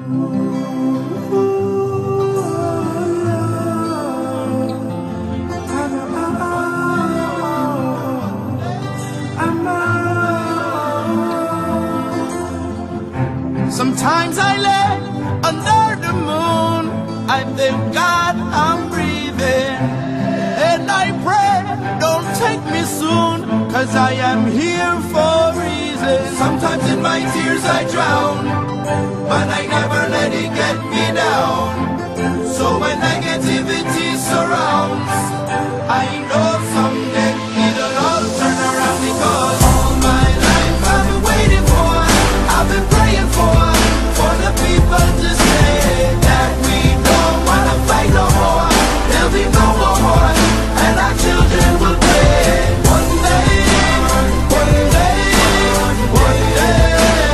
Sometimes I lay under the moon, I thank God I'm breathing, and I pray, don't take me soon, 'cause I am here for a reason. Sometimes in my tears I drown, but I never let it get me down. So when negativity surrounds, I know someday it'll all turn around, because all my life I've been waiting for, I've been praying for the people to say that we don't wanna fight no more. There'll be no more war, and our children will pray. One day, one day, one day,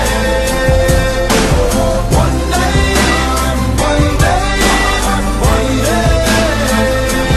one day, one day, one day.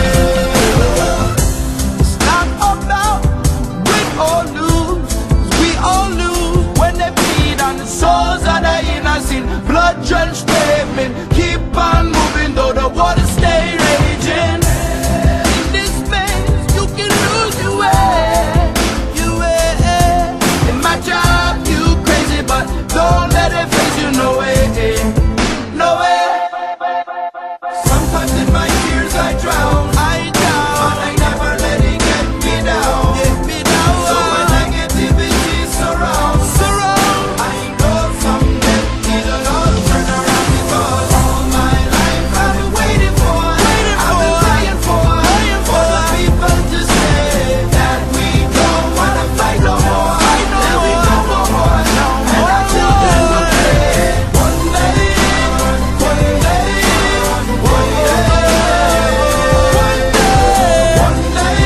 It's not about win or lose, 'cause we all lose when they bleed on the souls of the innocent. Blood-drenched pavement, keep on moving though the water stay raging. In this space, you can lose your way, your way. In my job, you crazy, but don't let it face you, no way, no way. Sometimes in my tears I drown, but I never let it get me down. So when negativity surrounds, I know someday it'll all turn around, because all my life I've been waiting for, I've been praying for the people to say that we don't wanna fight no more. There'll be no more war, and our children will pray. One day, one day, one day, one day, one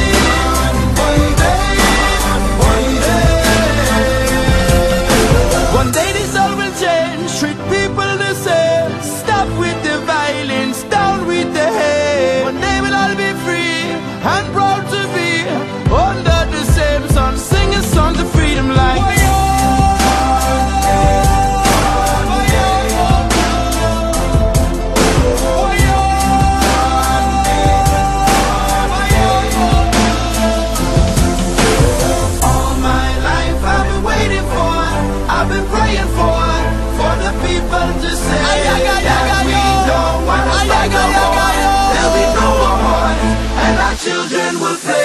day, one day. One day this all will change, treat people the same. Stop with the violence, down with the hate. One day we'll all be free and proud to be under the same sun, singing songs of freedom like all my life I've been waiting for, I've been praying for the people to say that we don't wanna fight no more. There'll be no more wars, and our children will play.